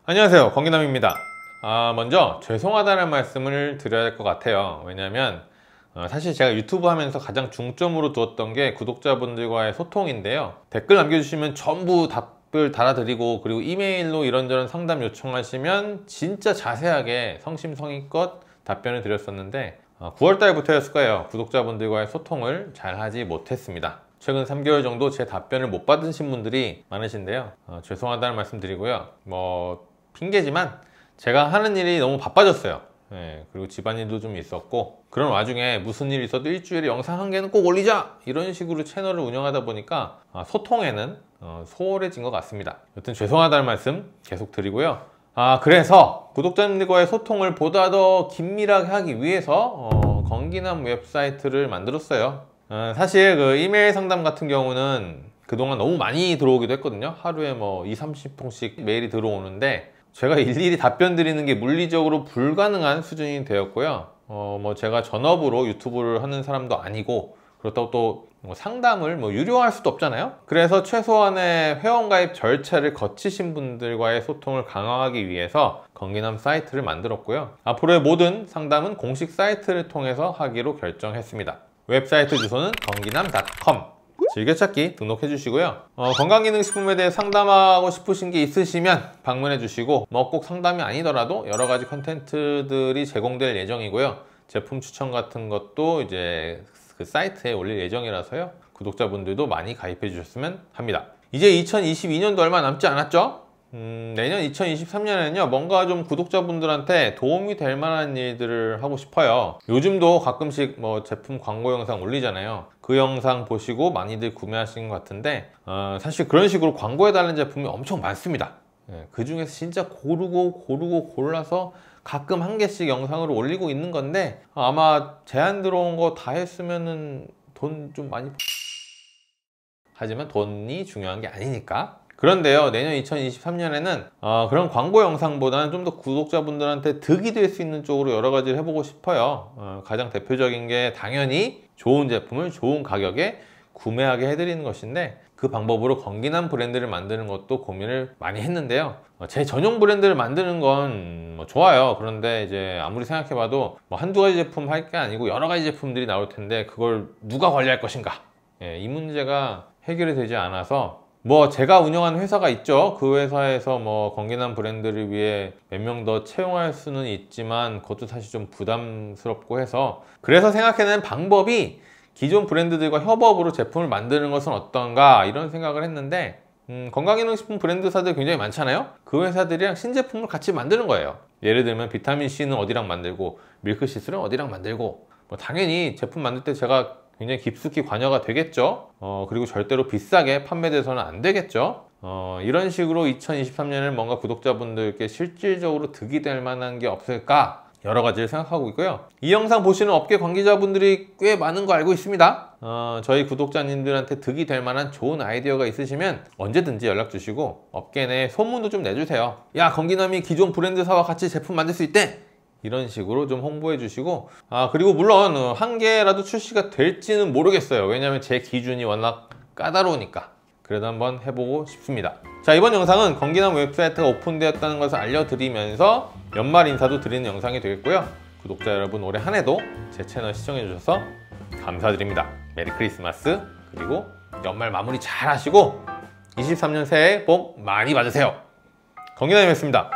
안녕하세요, 건기남입니다. 먼저 죄송하다는 말씀을 드려야 될 것 같아요. 왜냐하면 사실 제가 유튜브 하면서 가장 중점으로 두었던 게 구독자분들과의 소통인데요. 댓글 남겨주시면 전부 답을 달아드리고, 그리고 이메일로 이런저런 상담 요청하시면 진짜 자세하게 성심성의껏 답변을 드렸었는데 9월 달부터였을 거예요. 구독자분들과의 소통을 잘 하지 못했습니다. 최근 3개월 정도 제 답변을 못 받으신 분들이 많으신데요. 죄송하다는 말씀 드리고요. 핑계지만 제가 하는 일이 너무 바빠졌어요. 그리고 집안일도 좀 있었고, 그런 와중에 무슨 일이 있어도 일주일에 영상 한 개는 꼭 올리자! 이런 식으로 채널을 운영하다 보니까 소통에는 소홀해진 것 같습니다. 여튼 죄송하다는 말씀 계속 드리고요. 그래서 구독자님들과의 소통을 보다 더 긴밀하게 하기 위해서 건기남 웹사이트를 만들었어요. 사실 그 이메일 상담 같은 경우는 그동안 너무 많이 들어오기도 했거든요. 하루에 20-30통씩 메일이 들어오는데 제가 일일이 답변 드리는 게 물리적으로 불가능한 수준이 되었고요. 제가 전업으로 유튜브를 하는 사람도 아니고, 그렇다고 또 상담을 유료화할 수도 없잖아요. 그래서 최소한의 회원가입 절차를 거치신 분들과의 소통을 강화하기 위해서 건기남 사이트를 만들었고요. 앞으로의 모든 상담은 공식 사이트를 통해서 하기로 결정했습니다. 웹사이트 주소는 건기남.com, 즐겨찾기 등록해 주시고요. 건강기능식품에 대해 상담하고 싶으신 게 있으시면 방문해 주시고, 꼭 상담이 아니더라도 여러 가지 컨텐츠들이 제공될 예정이고요. 제품 추천 같은 것도 이제 그 사이트에 올릴 예정이라서요. 구독자분들도 많이 가입해 주셨으면 합니다. 이제 2022년도 얼마 남지 않았죠? 내년 2023년에는요, 뭔가 좀 구독자분들한테 도움이 될 만한 일들을 하고 싶어요. 요즘도 가끔씩 제품 광고 영상 올리잖아요. 그 영상 보시고 많이들 구매하시는 것 같은데, 사실 그런 식으로 광고해달라는 제품이 엄청 많습니다. 그 중에서 진짜 고르고 골라서 가끔 한 개씩 영상을 올리고 있는 건데, 아마 제안 들어온 거 다 했으면은 돈 좀 많이, 하지만 돈이 중요한 게 아니니까. 그런데요, 내년 2023년에는 그런 광고 영상보다는 좀 더 구독자분들한테 득이 될 수 있는 쪽으로 여러 가지를 해보고 싶어요. 가장 대표적인 게 당연히 좋은 제품을 좋은 가격에 구매하게 해드리는 것인데, 그 방법으로 건기남 브랜드를 만드는 것도 고민을 많이 했는데요. 제 전용 브랜드를 만드는 건 좋아요. 그런데 이제 아무리 생각해봐도 한두 가지 제품 할 게 아니고 여러 가지 제품들이 나올 텐데, 그걸 누가 관리할 것인가? 이 문제가 해결이 되지 않아서, 제가 운영하는 회사가 있죠. 그 회사에서 건기남 브랜드를 위해 몇 명 더 채용할 수는 있지만 그것도 사실 좀 부담스럽고 해서, 그래서 생각해낸 방법이 기존 브랜드들과 협업으로 제품을 만드는 것은 어떤가, 이런 생각을 했는데, 건강기능식품 브랜드사들 굉장히 많잖아요. 그 회사들이랑 신제품을 같이 만드는 거예요. 예를 들면 비타민C는 어디랑 만들고 밀크시슬은 어디랑 만들고, 당연히 제품 만들 때 제가 굉장히 깊숙이 관여가 되겠죠. 그리고 절대로 비싸게 판매돼서는 안 되겠죠. 이런 식으로 2023년을 뭔가 구독자분들께 실질적으로 득이 될 만한 게 없을까, 여러 가지를 생각하고 있고요. 이 영상 보시는 업계 관계자분들이 꽤 많은 거 알고 있습니다. 저희 구독자님들한테 득이 될 만한 좋은 아이디어가 있으시면 언제든지 연락 주시고, 업계 내 소문도 좀 내주세요. 야, 건기남이 기존 브랜드사와 같이 제품 만들 수 있대! 이런 식으로 좀 홍보해 주시고, 그리고 물론 한 개라도 출시가 될지는 모르겠어요. 왜냐하면 제 기준이 워낙 까다로우니까. 그래도 한번 해보고 싶습니다. 자, 이번 영상은 건기남 웹사이트가 오픈되었다는 것을 알려드리면서 연말 인사도 드리는 영상이 되겠고요. 구독자 여러분, 올해 한 해도 제 채널 시청해 주셔서 감사드립니다. 메리 크리스마스, 그리고 연말 마무리 잘 하시고 23년 새해 복 많이 받으세요. 건기남이었습니다.